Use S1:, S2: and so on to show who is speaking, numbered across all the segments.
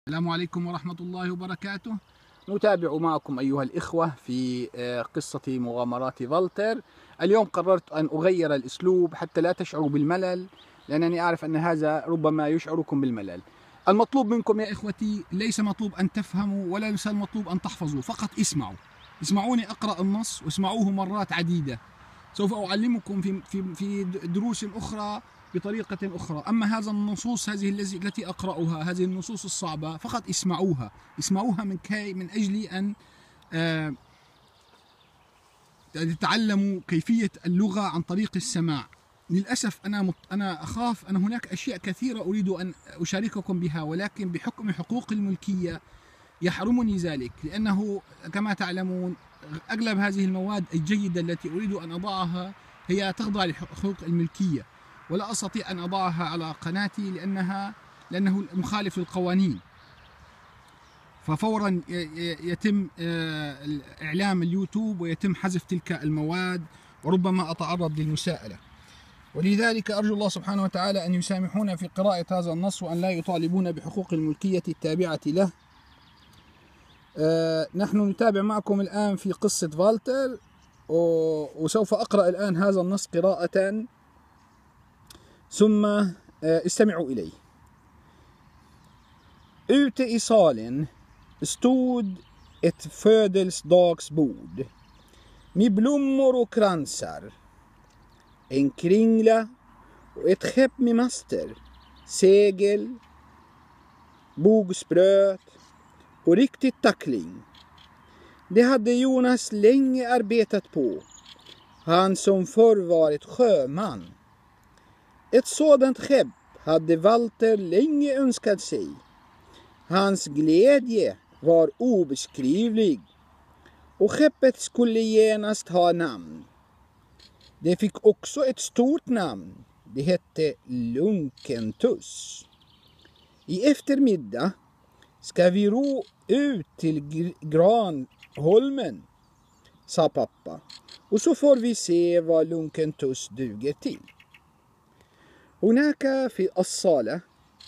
S1: السلام عليكم ورحمة الله وبركاته. نتابع معكم أيها الإخوة في قصة مغامرات فالتر. اليوم قررت أن أغير الأسلوب حتى لا تشعروا بالملل، لأنني أعرف أن هذا ربما يشعركم بالملل. المطلوب منكم يا إخوتي ليس مطلوب أن تفهموا ولا ليس المطلوب أن تحفظوا، فقط اسمعوني أقرأ النص واسمعوه مرات عديدة. سوف أعلمكم في دروس أخرى بطريقة أخرى. أما هذا النصوص التي أقرأها، هذه النصوص الصعبة، فقط اسمعوها من أجل أن تتعلموا كيفية اللغة عن طريق السماع. للأسف أنا أخاف أن هناك أشياء كثيرة أريد أن أشارككم بها، ولكن بحكم حقوق الملكية يحرمني ذلك، لأنه كما تعلمون أغلب هذه المواد الجيدة التي أريد أن أضعها هي تخضع لحقوق الملكية، ولا أستطيع أن أضعها على قناتي لأنه مخالف للقوانين. ففورا يتم إعلام اليوتيوب ويتم حذف تلك المواد، وربما أتعرض للمساءلة. ولذلك أرجو الله سبحانه وتعالى أن يسامحونا في قراءة هذا النص، وأن لا يطالبون بحقوق الملكية التابعة له. نحن نتابع معكم الآن في قصة فالتر، وسوف أقرأ الآن هذا النص قراءة ثم استمعوا إليه. Ute i salen stod ett födelsedagsbord med blommor och kransar, en kringla och ett skepp med master, segel, bogspröt och riktigt tackling. Det hade Jonas länge arbetat på, han som förr varit sjöman. Ett sådant skepp hade Valter länge önskat sig. Hans glädje var obeskrivlig, och skeppet skulle genast ha namn. Det fick också ett stort namn. Det hette Lunkentuss. I eftermiddag ska vi ro ut till Granholmen, sa pappa, och så får vi se vad Lunkentuss duger till. هناك في الصالة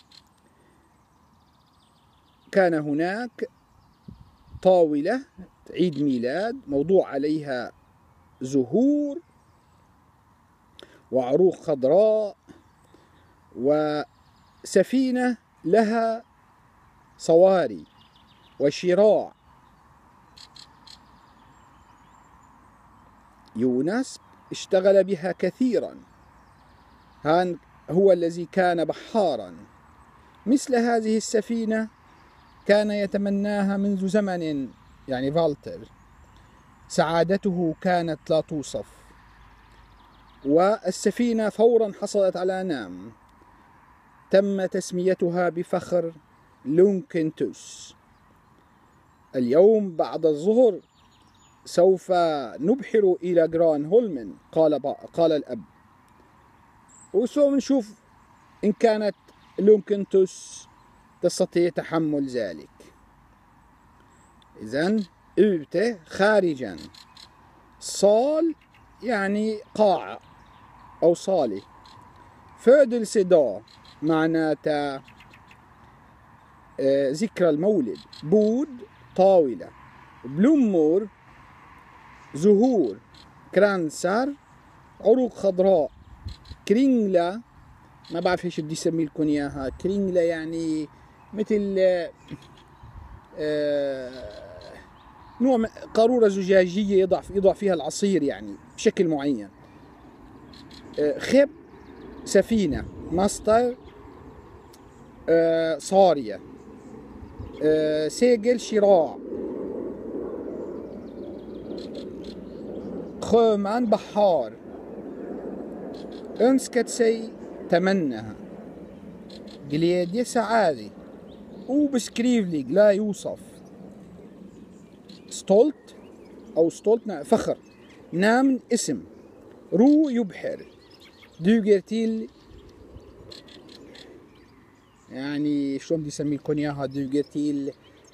S1: كان هناك طاولة عيد ميلاد موضوع عليها زهور وعروق خضراء، وسفينة لها صواري وشراع. يونس اشتغل بها كثيرا، هو الذي كان بحارا. مثل هذه السفينة كان يتمناها منذ زمن، يعني فالتر. سعادته كانت لا توصف، والسفينة فورا حصلت على نام تم تسميتها بفخر لونكنتوس. اليوم بعد الظهر سوف نبحر إلى جرانهولمن، قال الأب، وسوف نشوف إن كانت لونكنتوس تستطيع تحمل ذلك. إذن ute خارجا، صال يعني قاعة أو صالة، födelsedag معناتها ذكرى المولد، بود طاولة، blommor زهور، kransar عروق خضراء، كرينجلا ما بعرف ايش بدي اسمي لكم اياها. كرينجلا يعني مثل نوع قارورة زجاجية يضع فيها العصير يعني بشكل معين. خب سفينة، ماستر صارية، سيجل شراع، sjöman بحار، önskat sig تمنها، glädje سعادة، obeskrivlig لا يوصف، stolt أو stolt فخر، namn اسم، ro يبحر، duger till يعني شلون بدي اسمي لكم اياها، duger till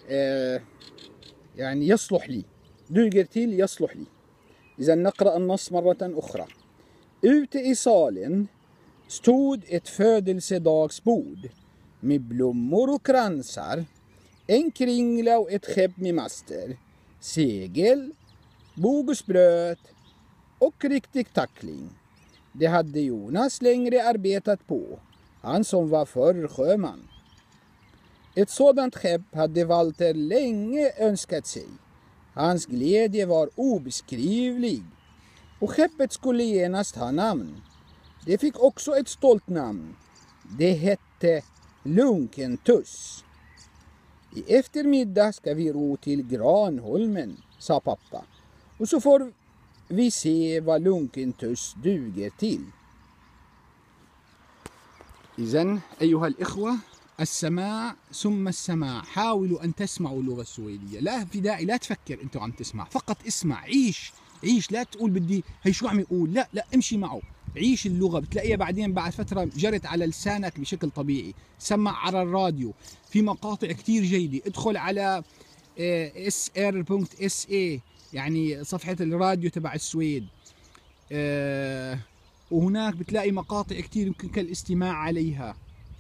S1: يعني يصلح لي، duger till يصلح لي. إذا نقرأ النص مرة أخرى. Ute i salen stod ett födelsedagsbord med blommor och kransar, en kringla och ett skepp med master, segel, bog och spröt och riktig tackling. Det hade Jonas längre arbetat på, han som var förr sjöman. Ett sådant skepp hade Walter länge önskat sig. Hans glädje var obeskrivlig och skeppet skulle genast ha namn. Det fick också ett stolt namn. Det hette Lunkentuss. I eftermiddag ska vi ro till Granholmen, sa pappa. Och så får vi se vad Lunkentuss duger till. إذن أيها الإخوة السماع ثم السماع. حاولوا أن تسمعوا اللغة السويدية. لا في داعي لا تفكر أنت عم تسمع، فقط اسمع، عيش. لا تقول بدي هي شو عم يقول، لا امشي معه، عيش اللغة. بتلاقيها بعدين بعد فترة جرت على لسانك بشكل طبيعي. سمع على الراديو، في مقاطع كتير جيدة. ادخل على sr.sa يعني صفحة الراديو تبع السويد، وهناك بتلاقي مقاطع كتير يمكنك الاستماع عليها.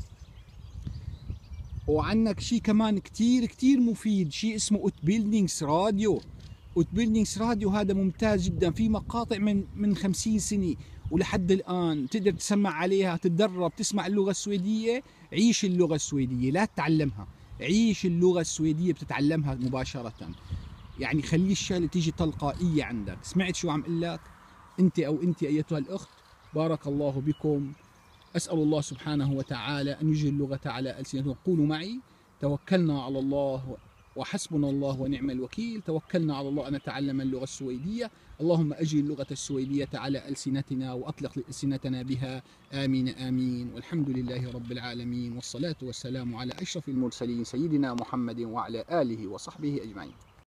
S1: وعنك شيء كمان كتير مفيد، شيء اسمه اوتبيلدينغس راديو. اوتبيلدينغس راديو هذا ممتاز جدا، في مقاطع من 50 سنة ولحد الآن تقدر تسمع عليها، تتدرب، تسمع اللغة السويدية. عيش اللغة السويدية، لا تتعلمها، عيش اللغة السويدية بتتعلمها مباشرة. يعني خلي الشغلة تيجي تلقائية عندك. سمعت شو عم اقول لك؟ انت او انت ايتها الاخت، بارك الله بكم. أسأل الله سبحانه وتعالى أن يجري اللغة على ألسنتكم. قولوا معي: توكلنا على الله وحسبنا الله ونعم الوكيل. توكلنا على الله أن نتعلم اللغة السويدية. اللهم أجري اللغة السويدية على ألسنتنا وأطلق ألسنتنا بها. آمين آمين. والحمد لله رب العالمين، والصلاة والسلام على أشرف المرسلين سيدنا محمد وعلى آله وصحبه أجمعين.